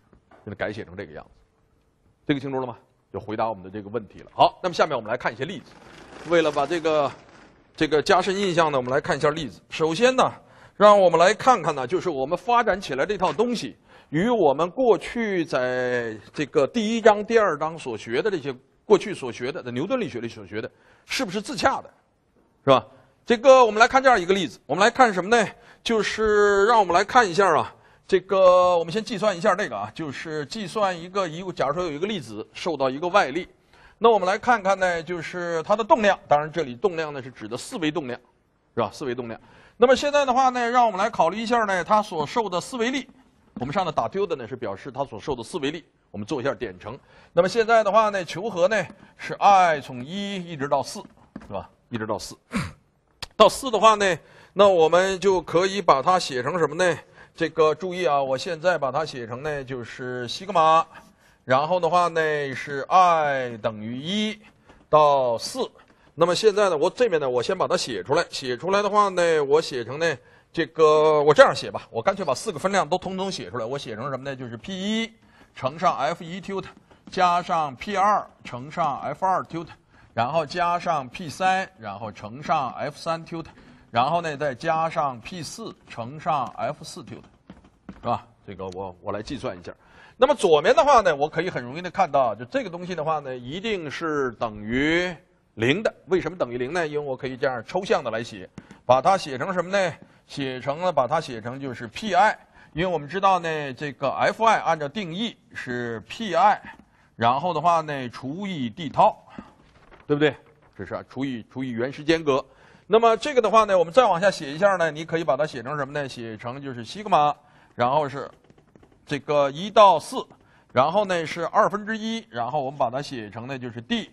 给它改写成这个样子。这个清楚了吗？就回答我们的这个问题了。好，那么下面我们来看一些例子。为了把这个这个加深印象呢，我们来看一下例子。首先呢，让我们来看看呢，就是我们发展起来这套东西，与我们过去在这个第一章、第二章所学的这些过去所学的，在牛顿力学里所学的，是不是自洽的，是吧？这个我们来看这样一个例子，我们来看什么呢？就是让我们来看一下啊，这个我们先计算一下这个啊，就是计算一个一个，假如说有一个粒子受到一个外力，那我们来看看呢，就是它的动量，当然这里动量呢是指的四维动量，是吧？四维动量。那么现在的话呢，让我们来考虑一下呢，它所受的四维力。我们上头打丢的呢是表示它所受的四维力，我们做一下点乘。那么现在的话呢，求和呢是 i 从一一直到四，是吧？一直到四。到四的话呢，那我们就可以把它写成什么呢？这个注意啊，我现在把它写成呢就是西格玛，然后的话呢是 i 等于一到四。那么现在呢，我这边呢，我先把它写出来。写出来的话呢，我写成呢这个我这样写吧，我干脆把四个分量都统统写出来。我写成什么呢？就是 P 一乘上 F 一 tut 加上 P 二乘上 F 二 tut。然后加上 P 三，然后乘上 F 三 tut， 然后呢再加上 P 四乘上 F 四 tut， 是吧？这个我我来计算一下。那么左面的话呢，我可以很容易的看到，就这个东西的话呢，一定是等于零的。为什么等于零呢？因为我可以这样抽象的来写，把它写成什么呢？写成了把它写成就是 Pi， 因为我们知道呢，这个 Fi 按照定义是 Pi， 然后的话呢除以 d 涛。对不对？这是啊，除以除以原时间格。那么这个的话呢，我们再往下写一下呢，你可以把它写成什么呢？写成就是西格玛，然后是这个一到四，然后呢是二分之一，然后我们把它写成呢就是 d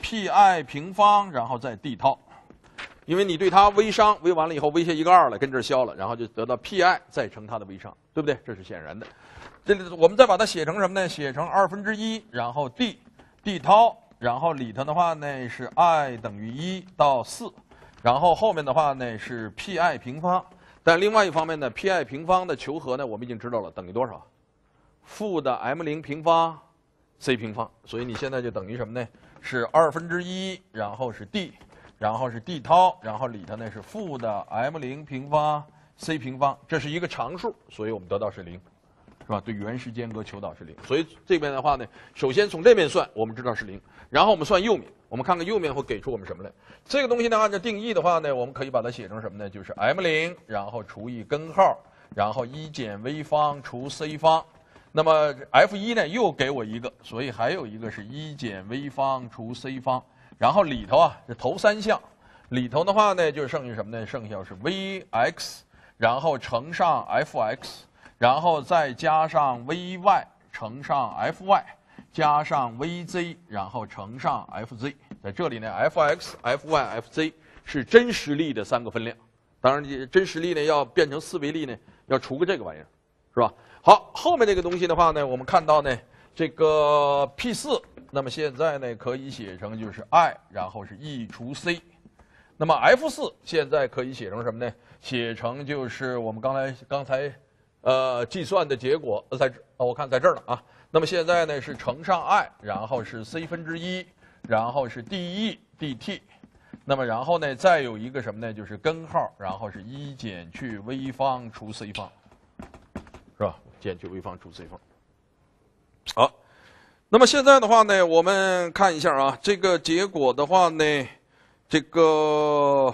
pi 平方，然后再 d 涛。因为你对它微商微完了以后，微下一个二来跟这儿消了，然后就得到 pi 再乘它的微商，对不对？这是显然的。这里我们再把它写成什么呢？写成二分之一，然后 d d 涛。然后里头的话呢是 i 等于一到四，然后后面的话呢是 pi 平方。但另外一方面呢 ，pi 平方的求和呢，我们已经知道了等于多少？负的 m 零平方 c 平方。所以你现在就等于什么呢？是二分之一，然后是 d， 然后是 d 涛，然后里头呢是负的 m 零平方 c 平方。这是一个常数，所以我们得到是零。是吧？对原时间格求导是零，所以这边的话呢，首先从这边算，我们知道是零，然后我们算右面，我们看看右面会给出我们什么来。这个东西呢，按照定义的话呢，我们可以把它写成什么呢？就是 m 零，然后除以根号，然后一减 v 方除 c 方。那么 f 一 呢又给我一个，所以还有一个是一减 v 方除 c 方。然后里头啊，这头三项里头的话呢，就剩下什么呢？剩下是 vx， 然后乘上 fx。然后再加上 vy 乘上 fy， 加上 vz， 然后乘上 fz。在这里呢 ，fx、fy、fz 是真实力的三个分量。当然，真实力呢要变成四维力呢，要除个这个玩意儿，是吧？好，后面这个东西的话呢，我们看到呢，这个 P 四， 那么现在呢可以写成就是 i， 然后是 e 除 c。那么 F 四 现在可以写成什么呢？写成就是我们刚才刚才。呃，计算的结果在这、哦，我看在这儿了啊。那么现在呢是乘上 i， 然后是 c 分之一，然后是 dE dt。那么然后呢再有一个什么呢？就是根号，然后是一减去 v 方除 c 方，是吧？减去 v 方除 c 方。好，那么现在的话呢，我们看一下啊，这个结果的话呢，这个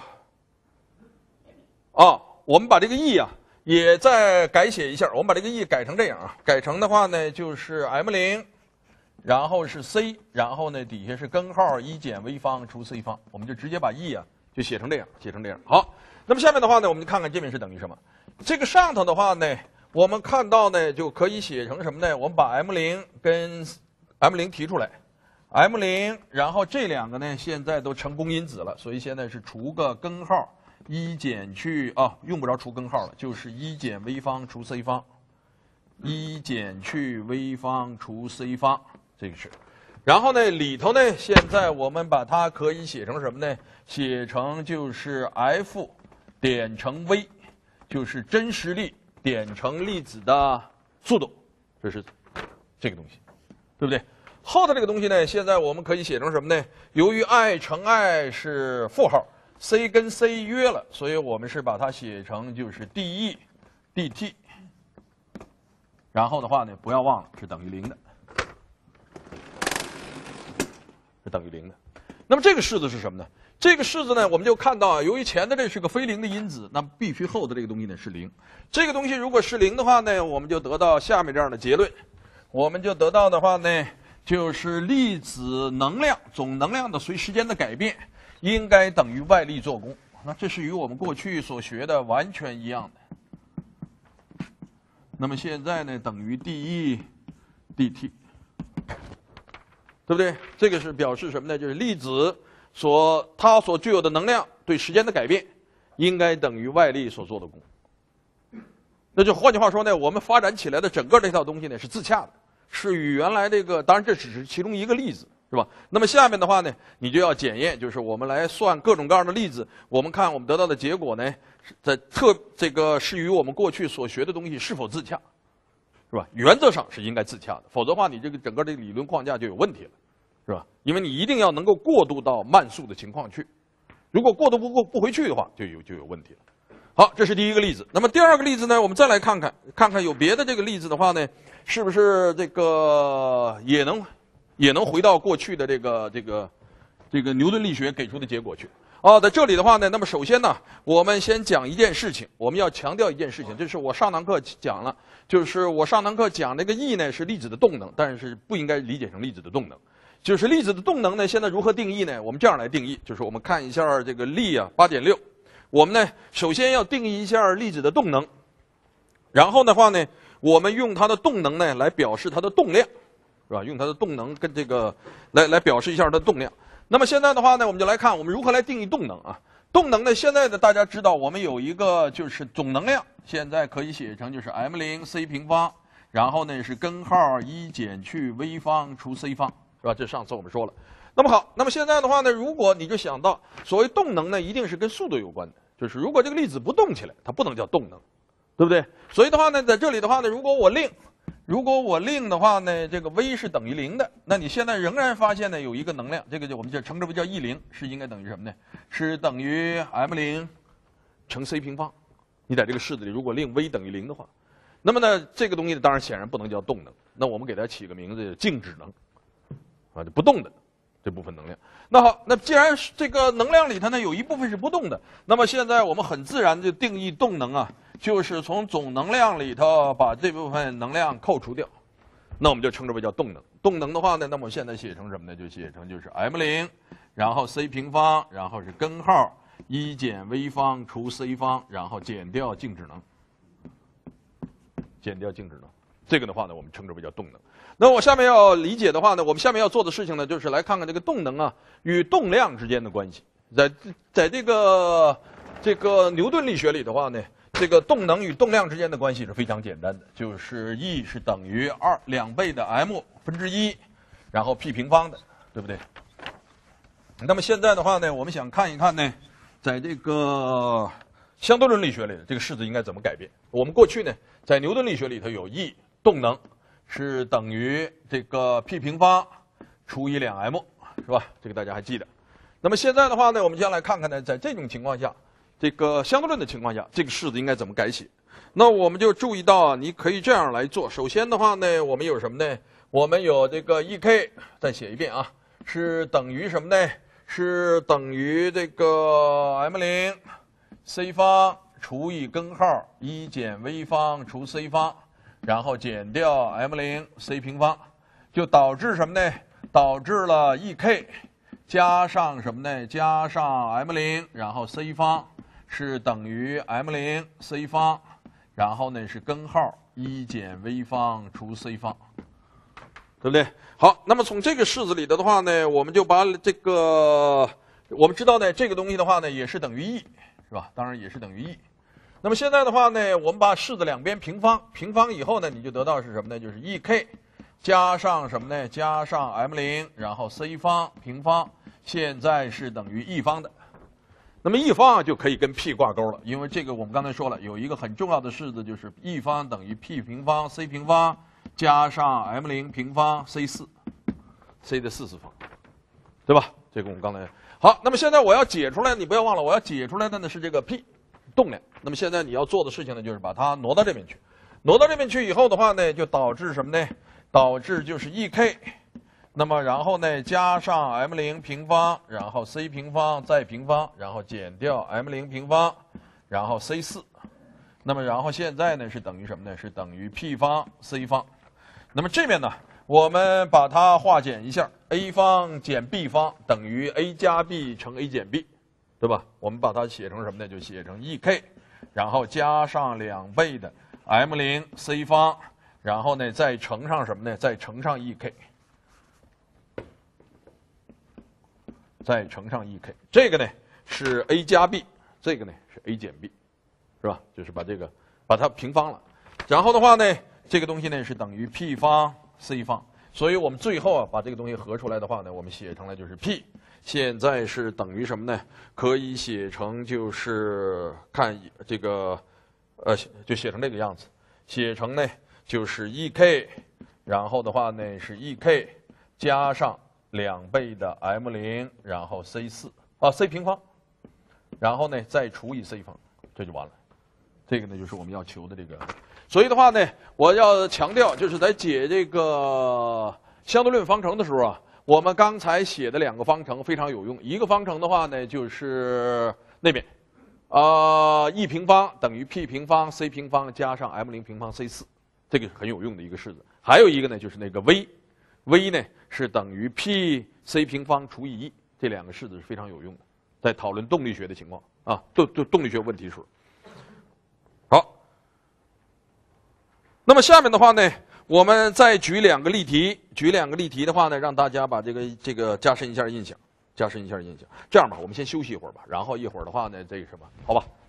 啊，我们把这个 e 啊。也再改写一下，我们把这个 e 改成这样啊，改成的话呢就是 m 零，然后是 c， 然后呢底下是根号一减 v 方除 c 方，我们就直接把 e 啊就写成这样，写成这样。好，那么下面的话呢，我们就看看这边是等于什么。这个上头的话呢，我们看到呢就可以写成什么呢？我们把 m 零跟 m 零提出来 ，m 零，然后这两个呢现在都成公因子了，所以现在是除个根号。一减去啊，用不着除根号了，就是一减 v 方除 c 方，一减去 v 方除 c 方，这个是。然后呢，里头呢，现在我们把它可以写成什么呢？写成就是 F 点乘 v， 就是真实力点乘粒子的速度，这是这个东西，对不对？后头这个东西呢，现在我们可以写成什么呢？由于 i 乘 i 是负号 ，c 跟 c 约了，所以我们是把它写成就是 dE dt。然后的话呢，不要忘了是等于零的，是等于零的。那么这个式子是什么呢？这个式子呢，我们就看到啊，由于前的这是个非零的因子，那么必须后的这个东西呢是零。这个东西如果是零的话呢，我们就得到下面这样的结论。我们就得到的话呢，就是粒子能量总能量的随时间的改变应该等于外力做功。那这是与我们过去所学的完全一样的。那么现在呢，等于 dE dt， 对不对？这个是表示什么呢？就是粒子所它所具有的能量对时间的改变应该等于外力所做的功。那就换句话说呢，我们发展起来的整个这套东西呢是自洽的，是与原来这个，当然这只是其中一个例子，是吧？那么下面的话呢，你就要检验，就是我们来算各种各样的例子，我们看我们得到的结果呢，在特这个是与我们过去所学的东西是否自洽，是吧？原则上是应该自洽的，否则的话，你这个整个这个理论框架就有问题了，是吧？因为你一定要能够过渡到慢速的情况去，如果过渡不过不回去的话，就有就有问题了。好，这是第一个例子。那么第二个例子呢，我们再来看看，看看有别的这个例子的话呢，是不是这个也能也能回到过去的这个这个这个牛顿力学给出的结果去？哦，在这里的话呢，那么首先呢，我们先讲一件事情，我们要强调一件事情，这是我上堂课讲了，就是我上堂课讲那个 E 呢是粒子的动能，但是不应该理解成粒子的动能。就是粒子的动能呢，现在如何定义呢？我们这样来定义，就是我们看一下这个力啊 八点六。我们呢，首先要定义一下粒子的动能，然后的话呢，我们用它的动能呢来表示它的动量，是吧？用它的动能跟这个来来表示一下它的动量。那么现在的话呢，我们就来看我们如何来定义动能啊。动能呢，现在的大家知道，我们有一个就是总能量，现在可以写成就是 m 零 c 平方，然后呢是根号一减去 v 方除 c 方，是吧？这上次我们说了。那么好，那么现在的话呢，如果你就想到所谓动能呢，一定是跟速度有关的，就是如果这个粒子不动起来，它不能叫动能，对不对？所以的话呢，在这里的话呢，如果我令，如果我令的话呢，这个 v 是等于零的，那你现在仍然发现呢有一个能量，这个就我们就称之为叫 E 零，是应该等于什么呢？是等于 m 零乘 c 平方。你在这个式子里，如果令 v 等于零的话，那么呢，这个东西当然显然不能叫动能，那我们给它起个名字，静止能，啊，就不动的。这部分能量。那好，那既然这个能量里头呢有一部分是不动的，那么现在我们很自然就定义动能啊，就是从总能量里头把这部分能量扣除掉，那我们就称之为叫动能。动能的话呢，那么现在写成什么呢？就写成就是 m 零，然后 c 平方，然后是根号一减 v 方除 c 方，然后减掉静止能，减掉静止能。这个的话呢，我们称之为叫动能。那我下面要理解的话呢，我们下面要做的事情呢，就是来看看这个动能啊与动量之间的关系。在在这个这个牛顿力学里的话呢，这个动能与动量之间的关系是非常简单的，就是 E 是等于二两倍的 m 分之一，然后 p 平方的，对不对？那么现在的话呢，我们想看一看呢，在这个相对论力学里，这个式子应该怎么改变？我们过去呢，在牛顿力学里头有 E 动能是等于这个 p 平方除以两 m， 是吧？这个大家还记得。那么现在的话呢，我们将来看看呢，在这种情况下，这个相对论的情况下，这个式子应该怎么改写？那我们就注意到啊，你可以这样来做。首先的话呢，我们有什么呢？我们有这个 E k， 再写一遍啊，是等于什么呢？是等于这个 m 零 c 方除以根号一减 v 方除 c 方。然后减掉 m 零 c 平方，就导致什么呢？导致了 E k 加上什么呢？加上 m 零，然后 c 方是等于 m 零 c 方，然后呢是根号一减 v 方除 c 方，对不对？好，那么从这个式子里的话呢，我们就把这个我们知道呢，这个东西的话呢也是等于 E， 是吧？当然也是等于 E。那么现在的话呢，我们把式子两边平方，平方以后呢，你就得到是什么呢？就是 E k 加上什么呢？加上 m 零，然后 c 方平方，现在是等于 E 方的。那么 E 方就可以跟 p 挂钩了，因为这个我们刚才说了，有一个很重要的式子就是 E 方等于 p 平方 c 平方加上 m 零平方 c 四 ，c 的四次方，对吧？这个我们刚才好。那么现在我要解出来，你不要忘了，我要解出来的呢是这个 p 动量。那么现在你要做的事情呢，就是把它挪到这边去。挪到这边去以后的话呢，就导致什么呢？导致就是 ek。那么然后呢，加上 m 零平方，然后 c 平方再平方，然后减掉 m 零平方，然后 c 四。那么然后现在呢是等于什么呢？是等于 p 方 c 方。那么这边呢，我们把它化简一下 ，a 方减 b 方等于 a 加 b 乘 a 减 b， 对吧？我们把它写成什么呢？就写成 ek， 然后加上两倍的 m 零 c 方，然后呢再乘上什么呢？再乘上 ek。再乘上 ek， 这个呢是 a 加 b， 这个呢是 a 减 b， 是吧？就是把这个把它平方了，然后的话呢，这个东西呢是等于 p 方 c 方，所以我们最后啊把这个东西合出来的话呢，我们写成了就是 p， 现在是等于什么呢？可以写成就是看这个呃就写成这个样子，写成呢就是 ek， 然后的话呢是 ek 加上两倍的 m 零， 然后 c 四啊 c 平方，然后呢再除以 c 方，这就完了。这个呢就是我们要求的这个。所以的话呢，我要强调，就是在解这个相对论方程的时候啊，我们刚才写的两个方程非常有用。一个方程的话呢，就是那边，啊 e 平方等于 p 平方 c 平方加上 m 零平方 c 四，这个很有用的一个式子。还有一个呢，就是那个 v。v 呢是等于 p c 平方除以 e， 这两个式子是非常有用的，在讨论动力学的情况啊，动动动力学问题时候。好，那么下面的话呢，我们再举两个例题，举两个例题的话呢，让大家把这个这个加深一下印象，加深一下印象。这样吧，我们先休息一会儿吧，然后一会儿的话呢，这个什么，好吧？